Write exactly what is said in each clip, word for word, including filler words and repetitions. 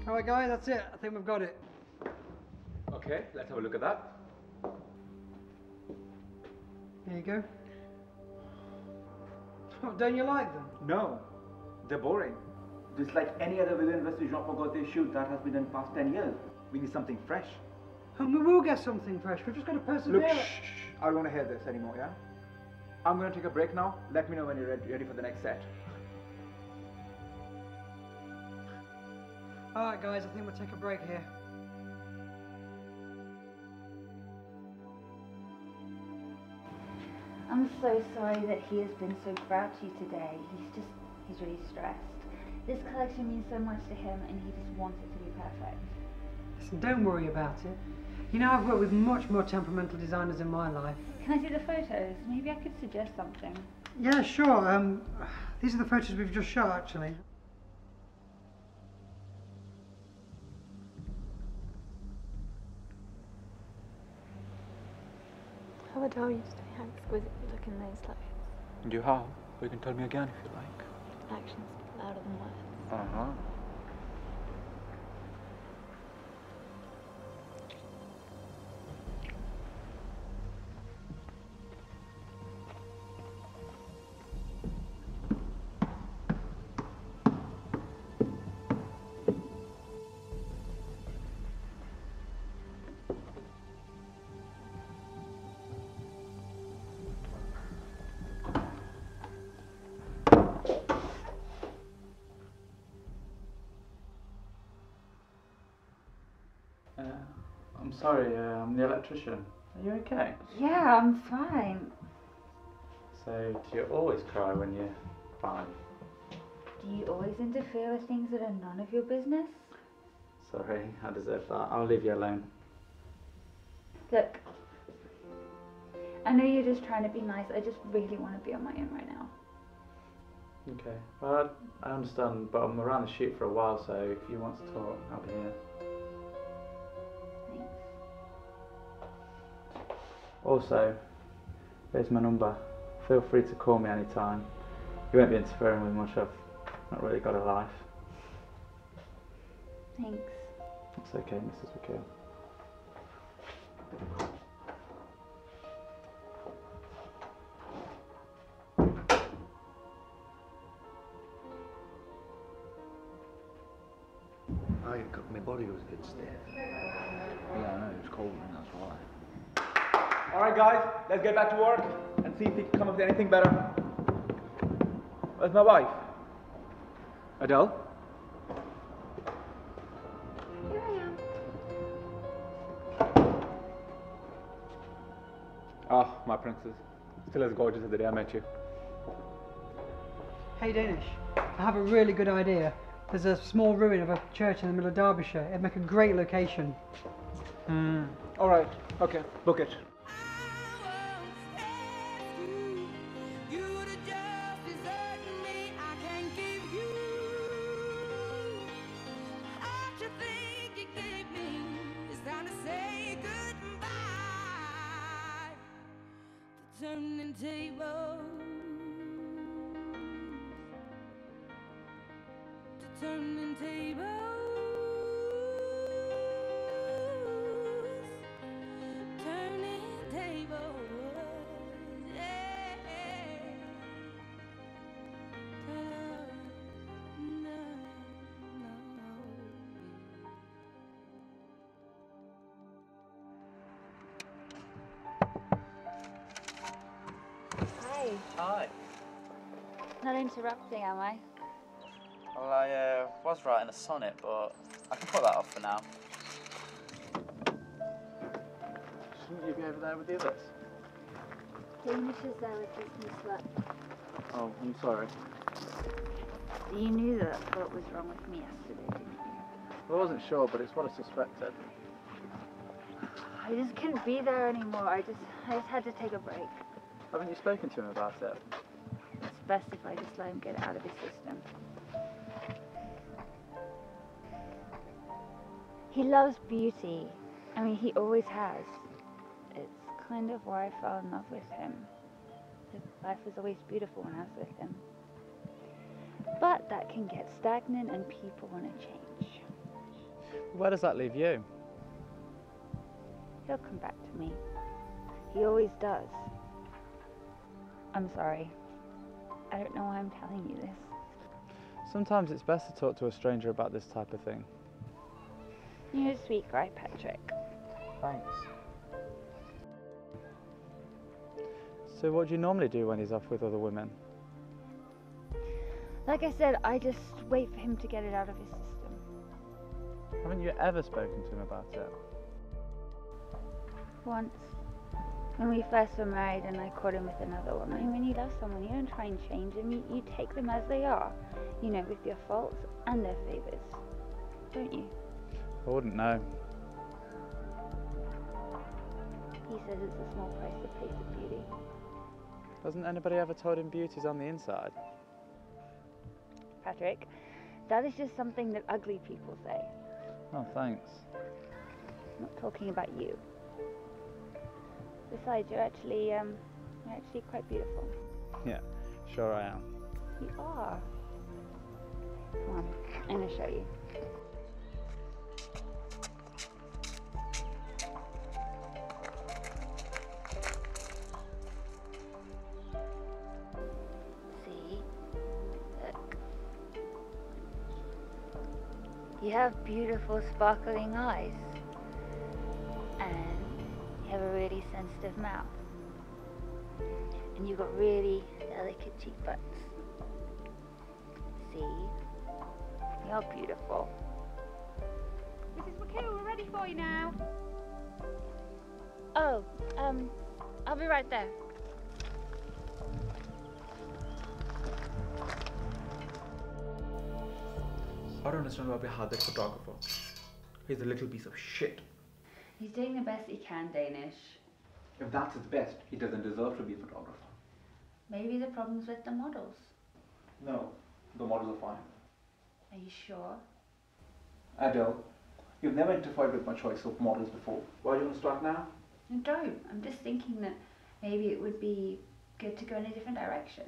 All right, guys, that's it. I think we've got it. Okay, let's have a look at that. There you go. Oh, don't you like them? No, they're boring. Just like any other villain versus Jean Paul Gaultier shoot that has been done past ten years. We need something fresh. And we will get something fresh. We've just got to persevere. Look, shh, shh, I don't want to hear this anymore, yeah? I'm going to take a break now. Let me know when you're ready, ready for the next set. All right, guys, I think we'll take a break here. I'm so sorry that he has been so grouchy today. He's just, he's really stressed. This collection means so much to him and he just wants it to be perfect. Listen, don't worry about it. You know, I've worked with much more temperamental designers in my life. Can I see the photos? Maybe I could suggest something. Yeah, sure. Um, these are the photos we've just shot, actually. How adore you today, how exquisite you look in those clothes. You have? You can tell me again if you like. Actions speak louder than words. Uh-huh. Uh, I'm sorry, uh, I'm the electrician. Are you okay? Yeah, I'm fine. So, do you always cry when you're fine? Do you always interfere with things that are none of your business? Sorry, I deserve that. I'll leave you alone. Look, I know you're just trying to be nice. I just really want to be on my own right now. Okay, well, I understand, but I'm around the shoot for a while, so if you want to talk, I'll be here. Thanks. Also, there's my number. Feel free to call me anytime. You won't be interfering with much. I've not really got a life. Thanks. It's okay, Missus Wakeel. I got my body was a bit stiff. Yeah, I know, it was cold and that's why. Alright guys, let's get back to work and see if we can come up with anything better. Where's my wife? Adele? Here I am. Oh, my princess. Still as gorgeous as the day I met you. Hey, Danish, I have a really good idea. There's a small ruin of a church in the middle of Derbyshire. It'd make a great location. Hmm. Alright, okay, book it. Turning tables, to turning tables, turning tables, yeah. No, no, no. Hi. Hi. Not interrupting, am I? Well, I uh, was writing a sonnet, but I can put that off for now. Shouldn't you be over there with the others? Danish is there with his new slut. Oh, I'm sorry. You knew that what was wrong with me yesterday, didn't you? I wasn't sure, but it's what I suspected. I just couldn't be there anymore. I just, I just had to take a break. Haven't you spoken to him about it? It's best if I just let him get it out of his system. He loves beauty. I mean, he always has. It's kind of why I fell in love with him. His life was always beautiful when I was with him. But that can get stagnant and people want to change. Where does that leave you? He'll come back to me. He always does. I'm sorry. I don't know why I'm telling you this. Sometimes it's best to talk to a stranger about this type of thing. You're a sweet guy, Patrick. Thanks. So what do you normally do when he's off with other women? Like I said, I just wait for him to get it out of his system. Haven't you ever spoken to him about it? Once, when we first were married and I caught him with another woman. And when you love someone, you don't try and change them, you, you take them as they are. You know, with their faults and their favours. Don't you? I wouldn't know. He says it's a small price to pay for beauty. Hasn't anybody ever told him beauty's on the inside? Patrick, that is just something that ugly people say. Oh, thanks. I'm not talking about you. Besides, you're actually, um, you're actually quite beautiful. Yeah, sure I am. You are. Come on, I'm gonna show you. See? Look. You have beautiful sparkling eyes. And you have a really sensitive mouth. And you've got really delicate cheekbones. See? You're beautiful. Missus Wakeel, we're ready for you now. Oh, um, I'll be right there. I don't understand why we had that photographer. He's a little piece of shit. He's doing the best he can, Danish. If that's his best, he doesn't deserve to be a photographer. Maybe the problem's with the models. No, the models are fine. Are you sure? Adele, you've never interfered with my choice of models before. Why do you want to start now? No, don't. I'm just thinking that maybe it would be good to go in a different direction.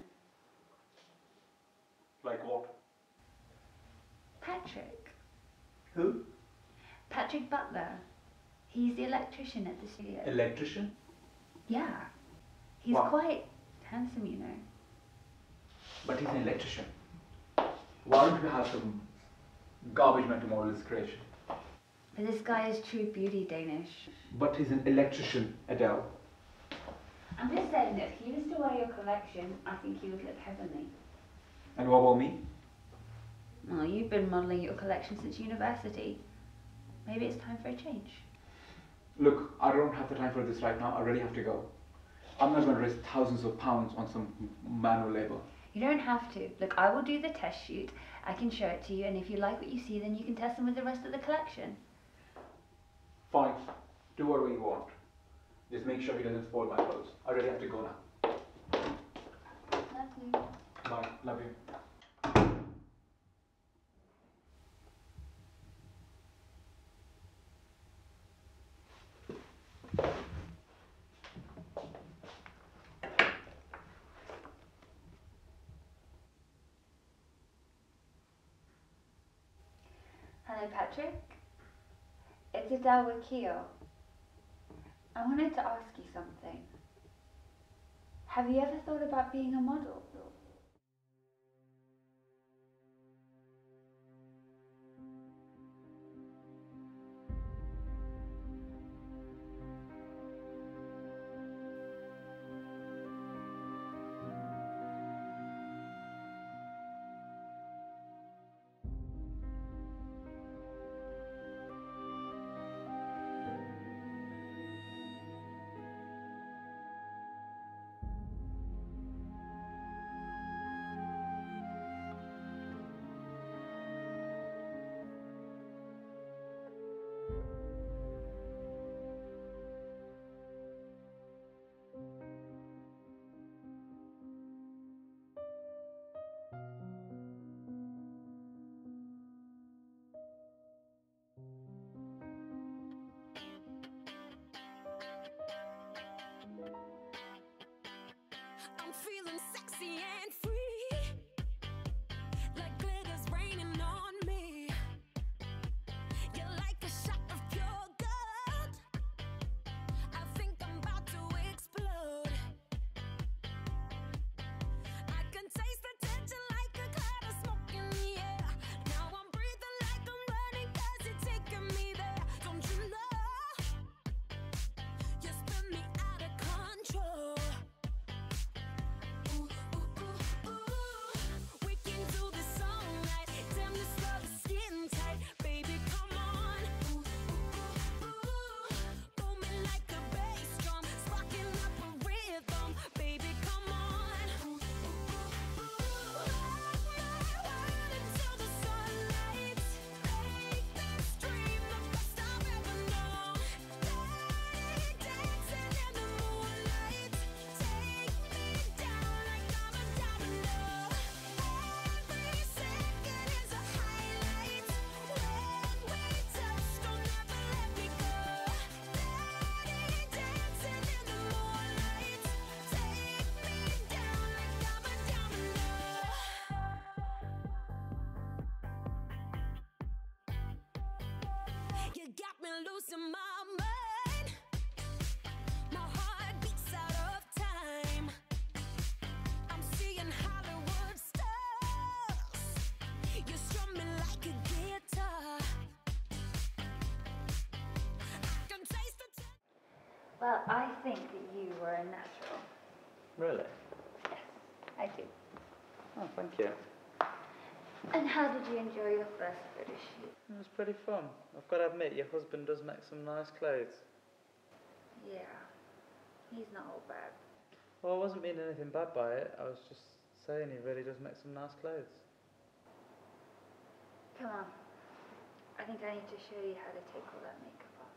Like what? Patrick. Who? Patrick Butler. He's the electrician at the studio. Electrician? Yeah. He's Wow. quite handsome, you know. But he's an electrician. Why don't we have some garbage men to model his creation? But this guy is true beauty, Danish. But he's an electrician, Adele. I'm just saying that if he was to wear your collection, I think he would look heavenly. And what about me? Well, you've been modelling your collection since university. Maybe it's time for a change. Look, I don't have the time for this right now. I really have to go. I'm not going to risk thousands of pounds on some manual labor. You don't have to. Look, I will do the test shoot. I can show it to you, and if you like what you see, then you can test them with the rest of the collection. Fine. Do whatever you want. Just make sure he doesn't spoil my clothes. I really have to go now. Love you. Bye. Love you. Hello, Patrick. It's Danish Wakeel. I wanted to ask you something. Have you ever thought about being a model? me losing my mind. My heart beats out of time. I'm seeing Hollywood stars. You strum me like a guitar. I can taste the t- Well, I think that you were a natural. Really? Yes, I do. Oh, thank you. And how did you enjoy your first photo shoot? It was pretty fun. I've got to admit, your husband does make some nice clothes. Yeah, he's not all bad. Well, I wasn't meaning anything bad by it. I was just saying he really does make some nice clothes. Come on. I think I need to show you how to take all that makeup off.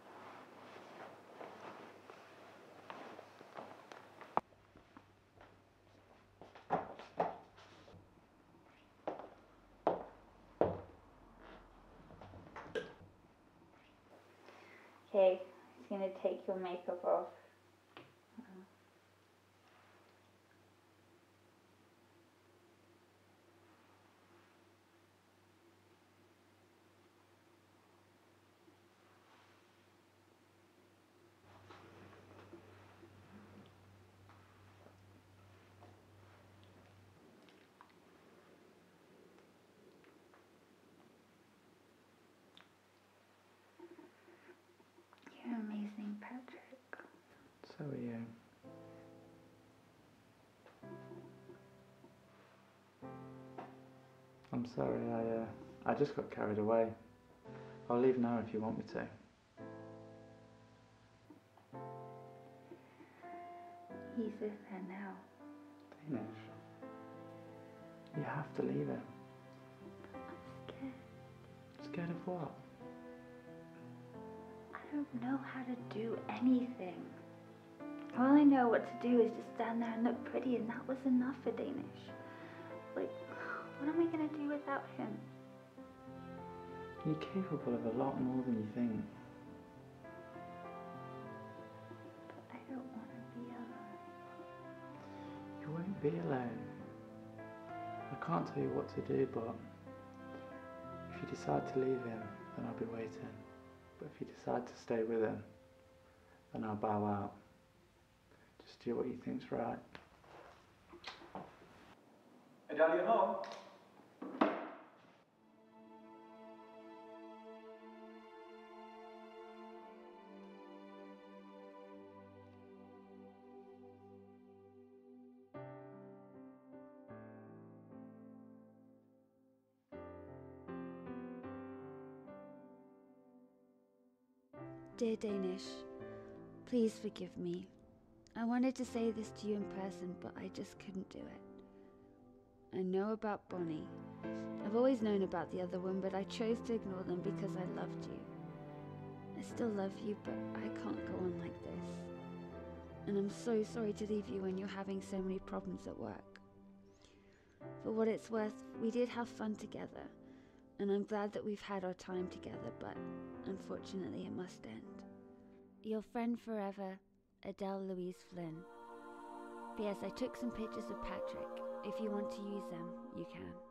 Okay, he's going to take your makeup off. Uh-huh. You're amazing, Patrick. So are you. I'm sorry, I uh, I just got carried away. I'll leave now if you want me to. He's with her now. Danish, you have to leave him. I'm scared. Scared of what? I don't know how to do anything. All I know what to do is just stand there and look pretty, and that was enough for Danish. Like, what am I gonna do without him? You're capable of a lot more than you think. But I don't want to be alone. You won't be alone. I can't tell you what to do, but if you decide to leave him, then I'll be waiting. But if you decide to stay with him, then I'll bow out. Just do what you think's right. Hey, Daddy, at home? Dear Danish, please forgive me. I wanted to say this to you in person, but I just couldn't do it. I know about Bonnie. I've always known about the other one, but I chose to ignore them because I loved you. I still love you, but I can't go on like this. And I'm so sorry to leave you when you're having so many problems at work. For what it's worth, we did have fun together, and I'm glad that we've had our time together, but unfortunately it must end. Your friend forever, Adele Louise Flynn. P S I took some pictures of Patrick. If you want to use them, you can.